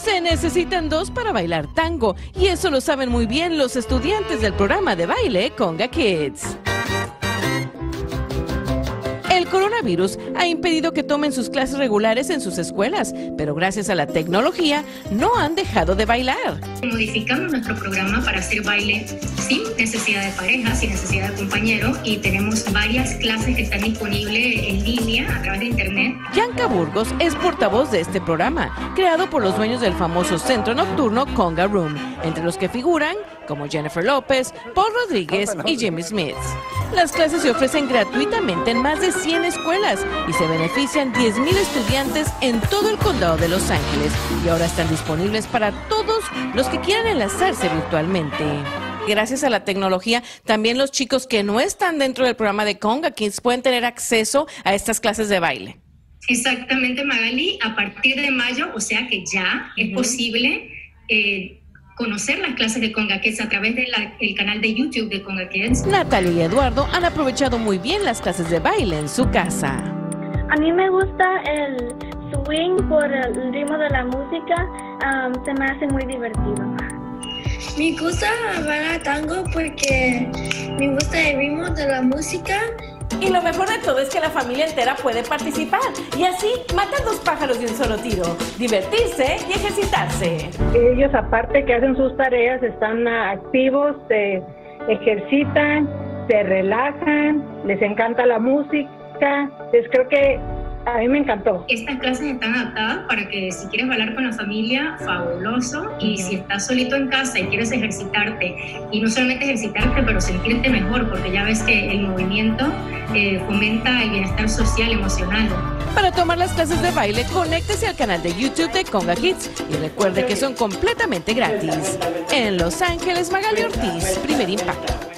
Se necesitan dos para bailar tango, y eso lo saben muy bien los estudiantes del programa de baile Conga Kids. El coronavirus ha impedido que tomen sus clases regulares en sus escuelas, pero gracias a la tecnología no han dejado de bailar. Modificamos nuestro programa para hacer baile sin necesidad de pareja, sin necesidad de compañero, y tenemos varias clases que están disponibles en línea a través de internet. Yanka Burgos es portavoz de este programa, creado por los dueños del famoso centro nocturno Conga Room, entre los que figuran como Jennifer López, Paul Rodríguez y Jimmy Smith. Las clases se ofrecen gratuitamente en más de 100 escuelas y se benefician 10,000 estudiantes en todo el condado de Los Ángeles, y ahora están disponibles para todos los que quieran enlazarse virtualmente. Gracias a la tecnología, también los chicos que no están dentro del programa de Conga Kids pueden tener acceso a estas clases de baile. Exactamente, Magali. A partir de mayo, o sea que ya es posible conocer las clases de Conga Kids a través del canal de YouTube de Conga Kids. Natalia y Eduardo han aprovechado muy bien las clases de baile en su casa. A mí me gusta el swing por el ritmo de la música, se me hace muy divertido. Me gusta bailar tango porque me gusta el ritmo de la música. Y lo mejor de todo es que la familia entera puede participar y así matan dos pájaros de un solo tiro, divertirse y ejercitarse. Ellos, aparte que hacen sus tareas, están activos, se ejercitan, se relajan, les encanta la música. Entonces creo que a mí me encantó. Estas clases están adaptadas para que si quieres bailar con la familia, fabuloso. Y si estás solito en casa y quieres ejercitarte, y no solamente ejercitarte, pero sentirte mejor, porque ya ves que el movimiento fomenta el bienestar social, emocional. Para tomar las clases de baile, conéctese al canal de YouTube de Conga Kids y recuerde que son completamente gratis. En Los Ángeles, Magali Ortiz, Primer Impacto.